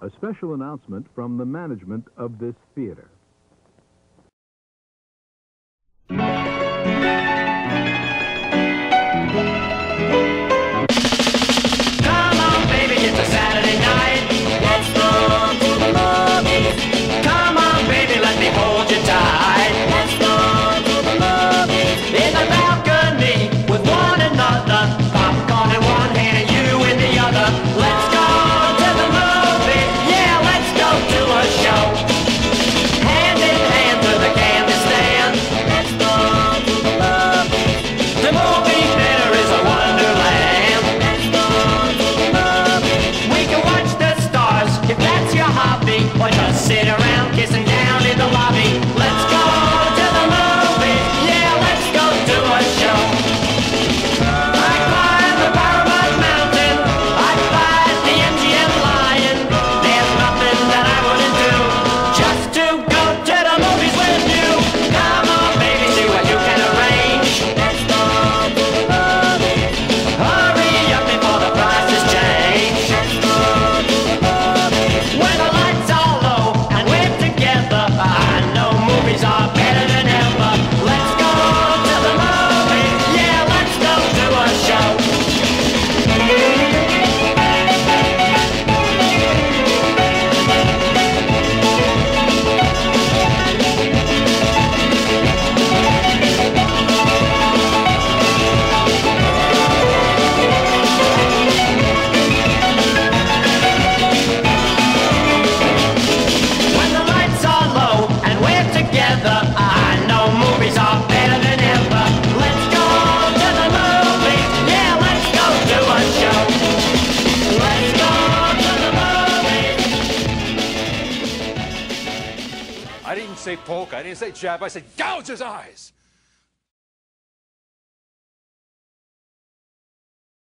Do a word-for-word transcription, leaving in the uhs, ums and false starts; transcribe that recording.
A special announcement from the management of this theater. Or just sit around kissing down in the lobby. Let's go to the movies. Yeah, let's go to a show. I climb the Paramount Mountain. I fight the M G M Lion. There's nothing that I wouldn't do just to go to the movies with you. Come on, baby, see what you can arrange. Let's go to the movies. Hurry up before the prices change. Let's go to the movies. When the lights are I know movies are better than ever. Let's go to the movies. Yeah, let's go to a show. I know movies are better than ever. Let's go to the movies. Yeah, let's go to a show. Let's go to the movies. I didn't say poke, I didn't say jab, I said gouge his eyes.